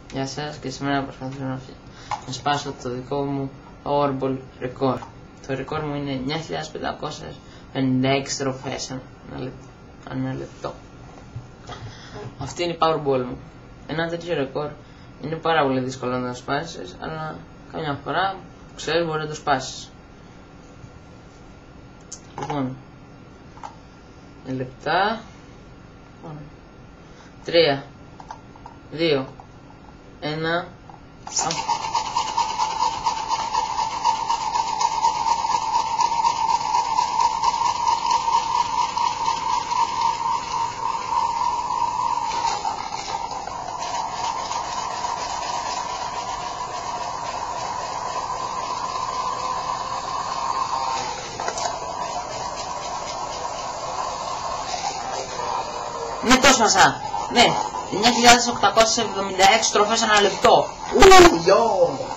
Γεια σας και σήμερα προσπαθήσω να σπάσω το δικό μου Powerball ρεκόρ. Το ρεκόρ μου είναι 9.556 στροφές ανά λεπτό. Αυτή είναι η Powerball μου. Ένα τέτοιο ρεκόρ είναι πάρα πολύ δύσκολο να το σπάσεις, αλλά καμιά φορά ξέρεις μπορεί να το σπάσεις. Λοιπόν, λεπτά. 3, 2, 1. Ναι, το έσπασα. Ναι, 9.876 στροφές ανά λεπτό.